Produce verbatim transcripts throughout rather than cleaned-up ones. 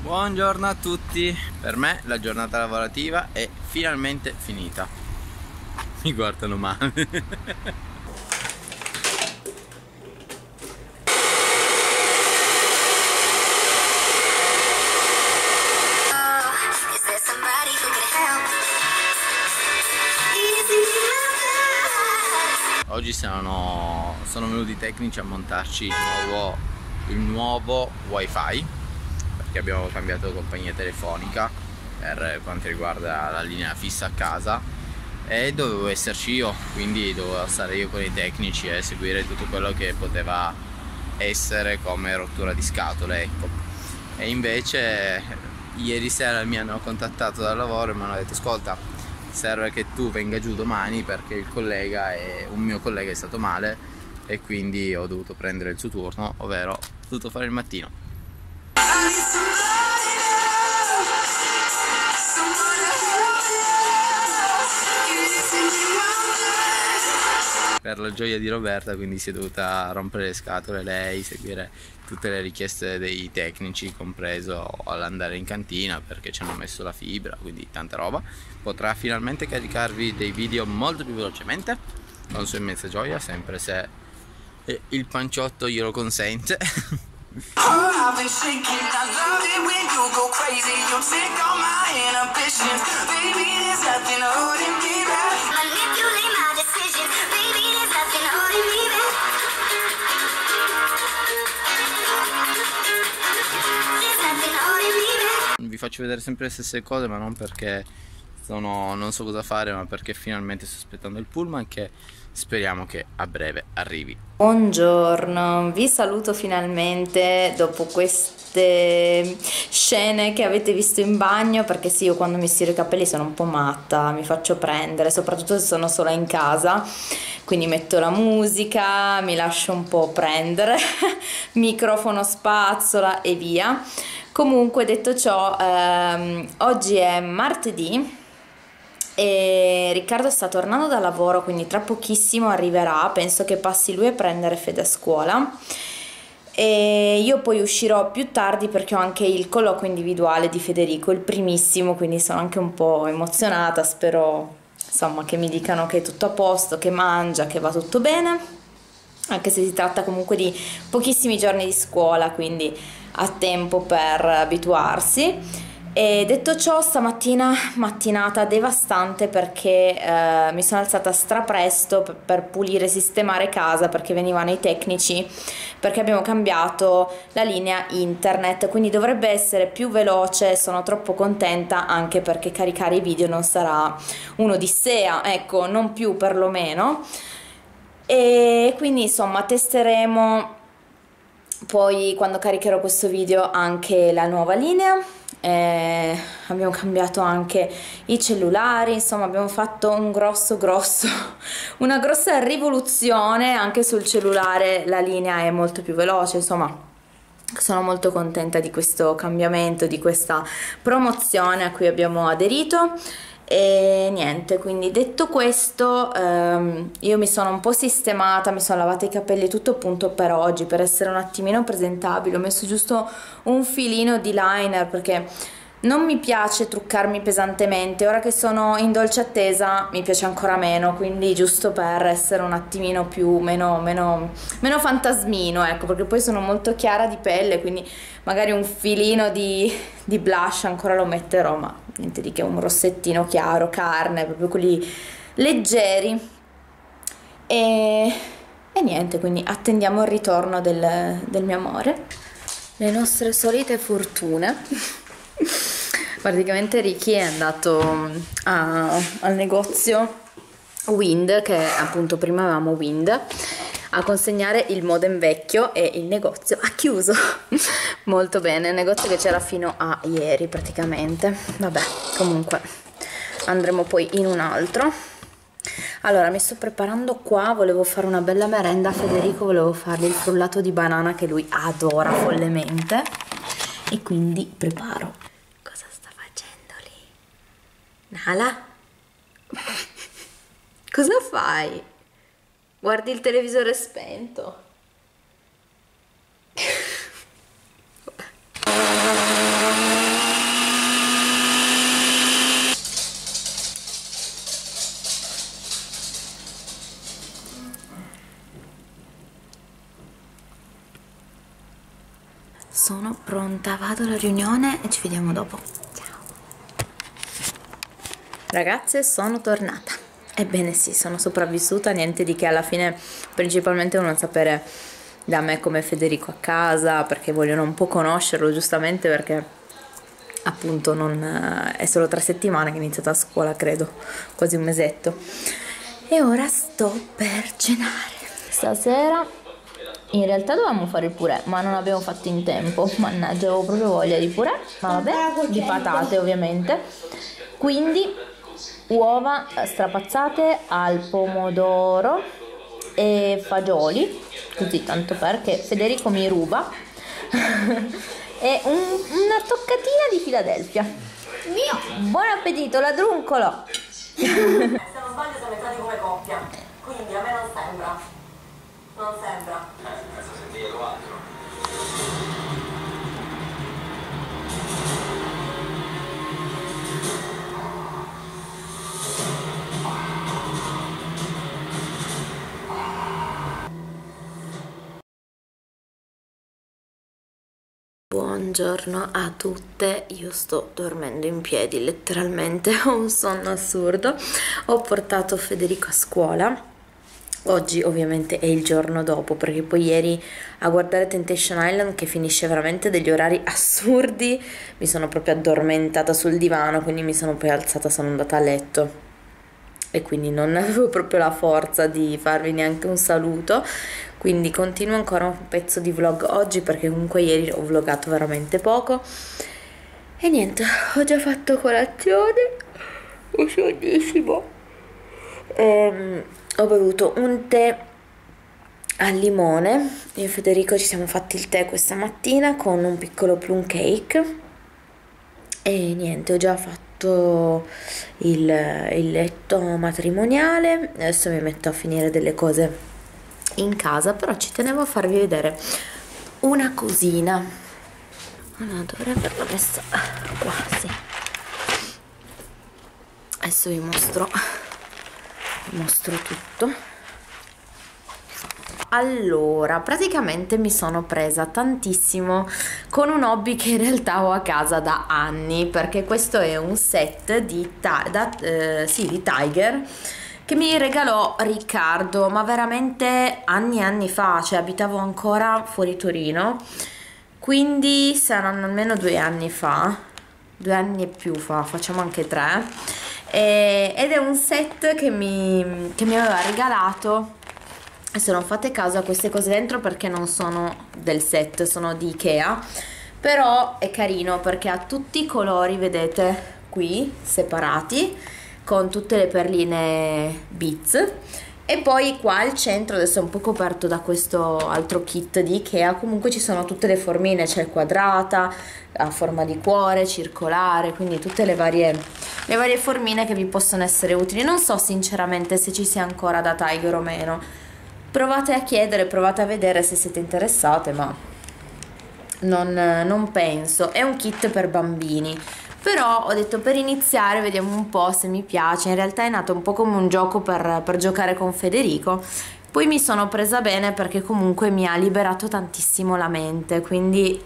Buongiorno a tutti, per me la giornata lavorativa è finalmente finita. Mi guardano male. Oggi sono, sono venuti i tecnici a montarci il nuovo, il nuovo wifi, perché abbiamo cambiato compagnia telefonica per quanto riguarda la linea fissa a casa e dovevo esserci io, quindi dovevo stare io con i tecnici e seguire tutto quello che poteva essere come rottura di scatole, ecco. E invece ieri sera mi hanno contattato dal lavoro e mi hanno detto: ascolta, serve che tu venga giù domani perché il collega è, un mio collega è stato male e quindi ho dovuto prendere il suo turno, ovvero ho dovuto fare il mattino. Per la gioia di Roberta quindi si è dovuta rompere le scatole lei, seguire tutte le richieste dei tecnici, compreso all'andare in cantina perché ci hanno messo la fibra, quindi tanta roba. Potrà finalmente caricarvi dei video molto più velocemente, con sua immensa gioia, sempre se il panciotto glielo consente. Vi faccio vedere sempre le stesse cose, ma non perché sono, non so cosa fare, ma perché finalmente sto aspettando il pullman che speriamo che a breve arrivi. Buongiorno, vi saluto finalmente dopo queste scene che avete visto in bagno, perché sì, io quando mi stiro i capelli sono un po' matta, mi faccio prendere, soprattutto se sono sola in casa, quindi metto la musica, mi lascio un po' prendere, microfono, spazzola e via. Comunque, detto ciò, ehm, oggi è martedì e Riccardo sta tornando da lavoro, quindi tra pochissimo arriverà, penso che passi lui a prendere Fede a scuola e io poi uscirò più tardi perché ho anche il colloquio individuale di Federico, il primissimo, quindi sono anche un po' emozionata, spero insomma che mi dicano che è tutto a posto, che mangia, che va tutto bene, anche se si tratta comunque di pochissimi giorni di scuola, quindi ha tempo per abituarsi. E detto ciò, stamattina mattinata devastante perché eh, mi sono alzata strapresto per, per pulire e sistemare casa perché venivano i tecnici, perché abbiamo cambiato la linea internet, quindi dovrebbe essere più veloce. Sono troppo contenta anche perché caricare i video non sarà un'odissea, ecco, non più perlomeno, e quindi insomma testeremo poi quando caricherò questo video anche la nuova linea. Eh, abbiamo cambiato anche i cellulari, insomma abbiamo fatto un grosso grosso una grossa rivoluzione anche sul cellulare, la linea è molto più veloce, insomma sono molto contenta di questo cambiamento, di questa promozione a cui abbiamo aderito. E niente, quindi detto questo, ehm, io mi sono un po' sistemata, mi sono lavata i capelli, tutto appunto per oggi, per essere un attimino presentabile. Ho messo giusto un filino di liner perché non mi piace truccarmi pesantemente, ora che sono in dolce attesa mi piace ancora meno, quindi giusto per essere un attimino più, meno, meno, meno fantasmino, ecco, perché poi sono molto chiara di pelle, quindi magari un filino di, di blush ancora lo metterò, ma niente di che, un rossettino chiaro, carne, proprio quelli leggeri. E, e niente, quindi attendiamo il ritorno del, del mio amore. Le nostre solite fortune. Praticamente Ricky è andato a, al negozio Wind, che appunto prima avevamo Wind, a consegnare il modem vecchio e il negozio ha chiuso. Molto bene, il negozio che c'era fino a ieri praticamente. Vabbè, comunque andremo poi in un altro. Allora, mi sto preparando qua, volevo fare una bella merenda a Federico, volevo fargli il frullato di banana che lui adora follemente e quindi preparo. Cosa sta facendo lì? Nala? Cosa fai? Guardi il televisore spento. Vabbè. vado alla riunione e ci vediamo dopo. Ciao. Ragazze, sono tornata. Ebbene sì, sono sopravvissuta, niente di che. Alla fine principalmente vogliono sapere da me come Federico a casa, perché vogliono un po' conoscerlo, giustamente, perché appunto non è solo tre settimane che è iniziata a scuola, credo, quasi un mesetto. E ora sto per cenare. Stasera in realtà dovevamo fare il purè, ma non abbiamo fatto in tempo. Mannaggia, avevo proprio voglia di purè, ma vabbè, di patate ovviamente. Quindi uova strapazzate al pomodoro e fagioli, così tanto perché Federico mi ruba. E un, una toccatina di Philadelphia. Mio! Buon appetito, ladruncolo! Se non sbaglio siamo entrati come coppia, quindi a me non sembra. Non sembra. Eh, penso sentire lo altro. Buongiorno a tutte, io sto dormendo in piedi letteralmente, ho un sonno assurdo. Ho portato Federico a scuola, oggi ovviamente è il giorno dopo, perché poi ieri a guardare Temptation Island, che finisce veramente degli orari assurdi, mi sono proprio addormentata sul divano, quindi mi sono poi alzata, sono andata a letto e quindi non avevo proprio la forza di farvi neanche un saluto, quindi continuo ancora un pezzo di vlog oggi, perché comunque ieri ho vlogato veramente poco. E niente, ho già fatto colazione, ho sonnissimo, ehm, ho bevuto un tè al limone. Io e Federico ci siamo fatti il tè questa mattina con un piccolo plum cake e niente, ho già fatto il, il letto matrimoniale. Adesso mi metto a finire delle cose in casa, però ci tenevo a farvi vedere una cosina. No, dovrei averla messa qua, sì. Adesso vi mostro vi mostro tutto. Allora, praticamente mi sono presa tantissimo con un hobby che in realtà ho a casa da anni, perché questo è un set di, da, eh, sì, di Tiger che mi regalò Riccardo, ma veramente anni e anni fa, cioè abitavo ancora fuori Torino, quindi saranno almeno due anni fa, due anni e più fa, facciamo anche tre, e, ed è un set che mi, che mi aveva regalato. Se non fate caso a queste cose dentro, perché non sono del set, sono di Ikea, però è carino perché ha tutti i colori, vedete qui, separati, con tutte le perline Beats, e poi qua al centro, adesso è un po' coperto da questo altro kit di Ikea, comunque ci sono tutte le formine, c'è quadrata, a forma di cuore, circolare, quindi tutte le varie, le varie formine che vi possono essere utili. Non so sinceramente se ci sia ancora da Tiger o meno. Provate a chiedere, provate a vedere se siete interessate, ma non, non penso. È un kit per bambini, però ho detto per iniziare vediamo un po' se mi piace. In realtà è nato un po' come un gioco per, per giocare con Federico. Poi mi sono presa bene perché comunque mi ha liberato tantissimo la mente, quindi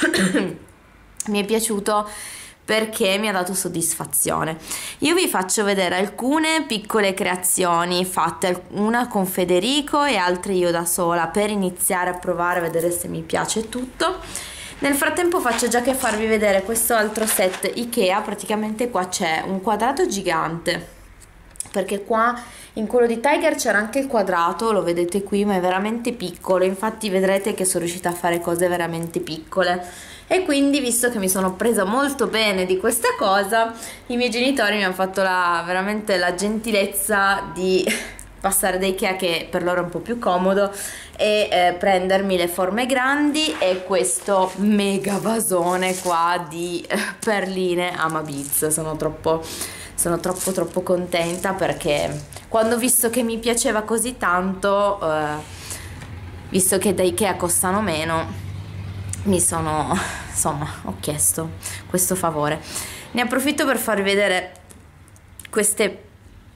mi è piaciuto perché mi ha dato soddisfazione. Io vi faccio vedere alcune piccole creazioni fatte, una con Federico e altre io da sola, per iniziare a provare a vedere se mi piace tutto. Nel frattempo faccio già che farvi vedere questo altro set Ikea. Praticamente qua c'è un quadrato gigante, perché qua in quello di Tiger c'era anche il quadrato, lo vedete qui, ma è veramente piccolo, infatti vedrete che sono riuscita a fare cose veramente piccole. E quindi, visto che mi sono presa molto bene di questa cosa, i miei genitori mi hanno fatto la, veramente la gentilezza di passare da Ikea, che per loro è un po' più comodo, e eh, prendermi le forme grandi e questo mega vasone qua di eh, perline Amabiz. Sono troppo, sono troppo troppo contenta, perché quando ho visto che mi piaceva così tanto, eh, visto che da Ikea costano meno, mi sono, insomma, ho chiesto questo favore. Ne approfitto per farvi vedere queste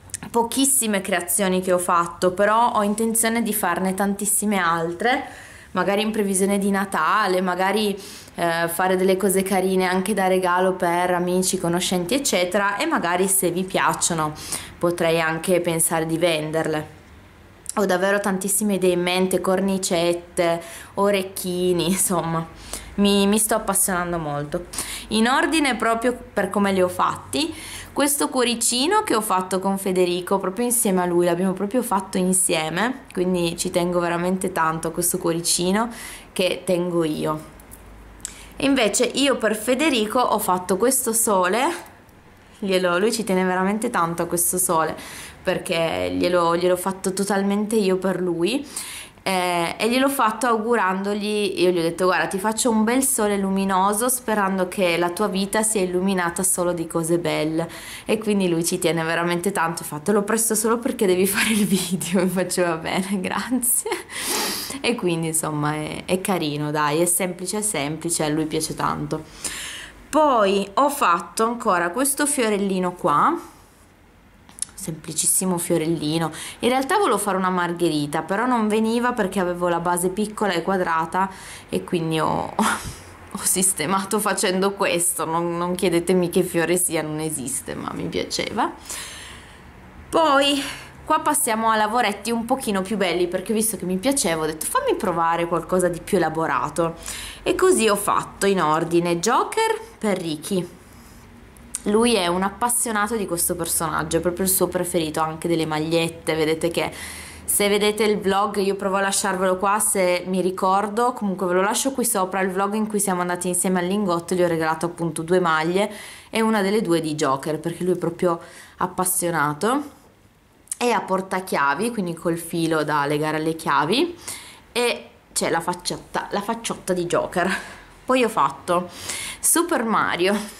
pochissime creazioni che ho fatto, però ho intenzione di farne tantissime altre, magari in previsione di Natale, magari eh, fare delle cose carine anche da regalo per amici, conoscenti eccetera, e magari se vi piacciono potrei anche pensare di venderle. Ho davvero tantissime idee in mente, cornicette, orecchini, insomma mi, mi sto appassionando molto. In ordine proprio per come li ho fatti, questo cuoricino che ho fatto con Federico proprio insieme a lui, l'abbiamo proprio fatto insieme, quindi ci tengo veramente tanto a questo cuoricino che tengo io. E invece io per Federico ho fatto questo sole, glielo, lui ci tiene veramente tanto a questo sole perché glielo, gliel'ho fatto totalmente io per lui, eh, e gliel'ho fatto augurandogli, io gli ho detto guarda ti faccio un bel sole luminoso sperando che la tua vita sia illuminata solo di cose belle, e quindi lui ci tiene veramente tanto. Ho fatto lo presto solo perché devi fare il video, mi faceva bene, grazie. E quindi insomma è, è carino, dai, è semplice semplice, a lui piace tanto. Poi ho fatto ancora questo fiorellino qua, semplicissimo fiorellino. In realtà volevo fare una margherita, però non veniva perché avevo la base piccola e quadrata, e quindi ho, ho sistemato facendo questo. Non, non chiedetemi che fiore sia, non esiste, ma mi piaceva. Poi qua passiamo a lavoretti un pochino più belli, perché visto che mi piaceva ho detto fammi provare qualcosa di più elaborato, e così ho fatto in ordine Joker per Ricky. Lui è un appassionato di questo personaggio, è proprio il suo preferito, anche delle magliette. Vedete che se vedete il vlog, io provo a lasciarvelo qua se mi ricordo, comunque ve lo lascio qui sopra, il vlog in cui siamo andati insieme al Lingotto, gli ho regalato appunto due maglie e una delle due di Joker, perché lui è proprio appassionato. E a portachiavi, quindi col filo da legare alle chiavi, e c'è la facciotta, la facciotta di Joker. Poi ho fatto Super Mario.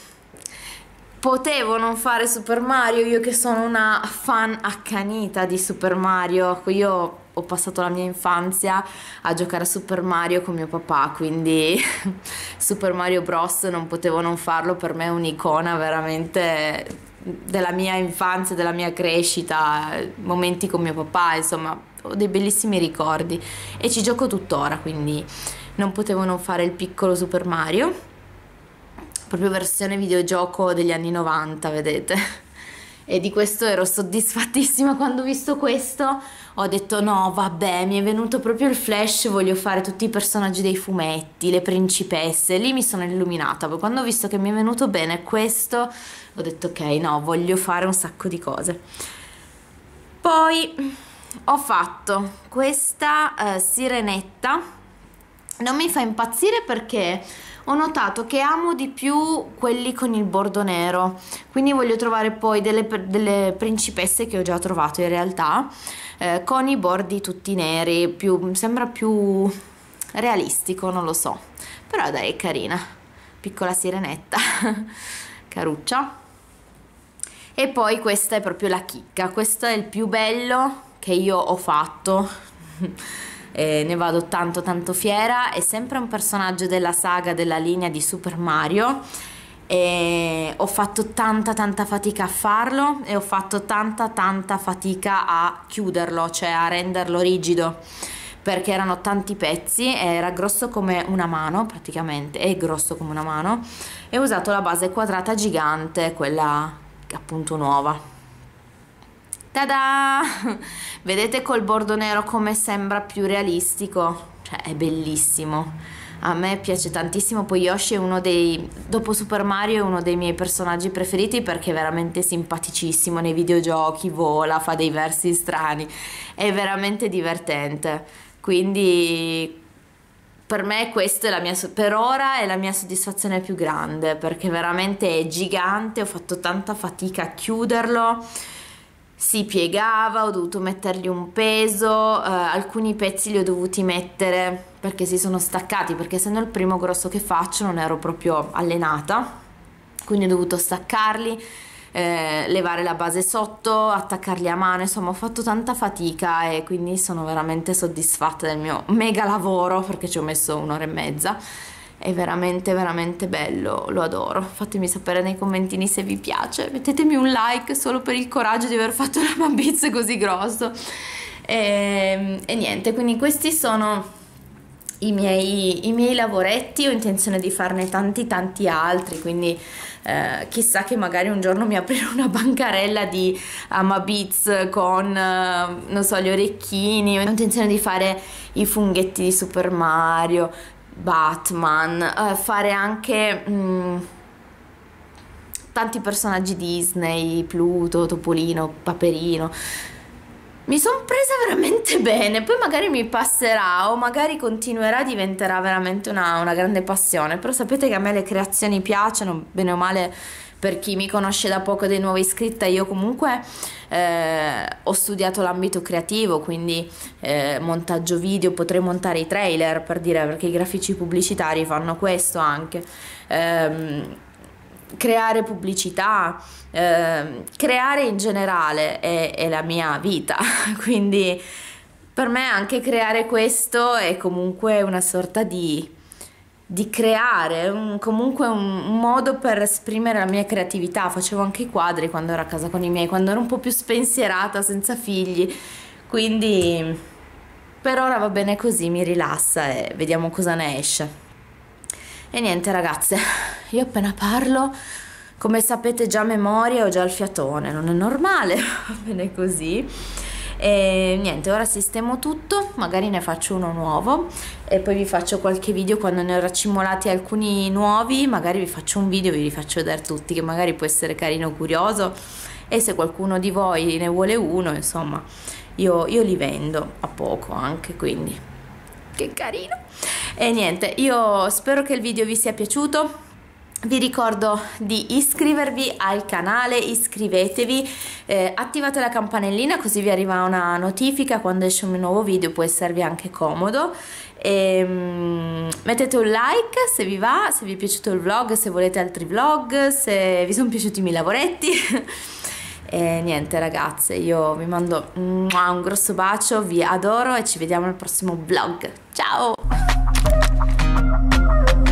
Potevo non fare Super Mario, io che sono una fan accanita di Super Mario. Io ho passato la mia infanzia a giocare a Super Mario con mio papà, quindi Super Mario Bros non potevo non farlo. Per me è un'icona veramente della mia infanzia, della mia crescita, momenti con mio papà, insomma ho dei bellissimi ricordi e ci gioco tuttora, quindi non potevo non fare il piccolo Super Mario, proprio versione videogioco degli anni novanta, vedete? E di questo ero soddisfattissima. Quando ho visto questo ho detto no vabbè, mi è venuto proprio il flash, voglio fare tutti i personaggi dei fumetti, le principesse, lì mi sono illuminata. Poi quando ho visto che mi è venuto bene questo ho detto ok, no, voglio fare un sacco di cose. Poi ho fatto questa uh, sirenetta, non mi fa impazzire perché ho notato che amo di più quelli con il bordo nero, quindi voglio trovare poi delle, delle principesse che ho già trovato in realtà eh, con i bordi tutti neri, più, sembra più realistico, non lo so, però dai, è carina, piccola sirenetta caruccia. E poi questa è proprio la chicca, questo è il più bello che io ho fatto e ne vado tanto tanto fiera. È sempre un personaggio della saga, della linea di Super Mario, e ho fatto tanta tanta fatica a farlo e ho fatto tanta tanta fatica a chiuderlo, cioè a renderlo rigido, perché erano tanti pezzi, era grosso come una mano praticamente, è grosso come una mano, e ho usato la base quadrata gigante, quella appunto nuova. Tada! Vedete col bordo nero come sembra più realistico? Cioè è bellissimo, a me piace tantissimo. Poi Yoshi è uno dei, dopo Super Mario, è uno dei miei personaggi preferiti perché è veramente simpaticissimo nei videogiochi, vola, fa dei versi strani, è veramente divertente, quindi per me questa è la mia, per ora è la mia soddisfazione più grande, perché veramente è gigante, ho fatto tanta fatica a chiuderlo, si piegava, ho dovuto mettergli un peso, eh, alcuni pezzi li ho dovuti mettere perché si sono staccati, perché essendo il primo grosso che faccio non ero proprio allenata, quindi ho dovuto staccarli, eh, levare la base sotto, attaccarli a mano, insomma ho fatto tanta fatica e quindi sono veramente soddisfatta del mio mega lavoro, perché ci ho messo un'ora e mezza. È veramente veramente bello, lo adoro. Fatemi sapere nei commentini se vi piace, mettetemi un like solo per il coraggio di aver fatto un Mambizzo così grosso. E, e niente, quindi questi sono i miei, i miei lavoretti, ho intenzione di farne tanti tanti altri, quindi eh, chissà che magari un giorno mi aprirò una bancarella di Amabeats con eh, non so, gli orecchini. Ho intenzione di fare i funghetti di Super Mario, Batman, eh, fare anche mh, tanti personaggi Disney, Pluto, Topolino, Paperino. Mi sono presa veramente bene, poi magari mi passerà o magari continuerà, diventerà veramente una, una grande passione, però sapete che a me le creazioni piacciono, bene o male. Per chi mi conosce da poco dei nuovi iscritta, io comunque eh, ho studiato l'ambito creativo, quindi eh, montaggio video, potrei montare i trailer per dire, perché i grafici pubblicitari fanno questo anche. Ehm, creare pubblicità, eh, creare in generale è, è la mia vita, quindi per me anche creare questo è comunque una sorta di, di creare, un, comunque un, un modo per esprimere la mia creatività. Facevo anche i quadri quando ero a casa con i miei, quando ero un po' più spensierata, senza figli, quindi per ora va bene così, mi rilassa e vediamo cosa ne esce. E niente ragazze, io appena parlo, come sapete già a memoria, ho già il fiatone, non è normale, va bene così. E niente, ora sistemo tutto, magari ne faccio uno nuovo e poi vi faccio qualche video quando ne ho raccimolati alcuni nuovi, magari vi faccio un video e vi li faccio vedere tutti, che magari può essere carino, curioso, e se qualcuno di voi ne vuole uno, insomma, io, io li vendo a poco anche, quindi che carino. E niente, io spero che il video vi sia piaciuto. Vi ricordo di iscrivervi al canale, iscrivetevi, eh, attivate la campanellina così vi arriva una notifica quando esce un nuovo video, può esservi anche comodo. E, um, mettete un like se vi va, se vi è piaciuto il vlog, se volete altri vlog, se vi sono piaciuti i miei lavoretti. E niente ragazze, io vi mando un grosso bacio, vi adoro e ci vediamo al prossimo vlog. Ciao!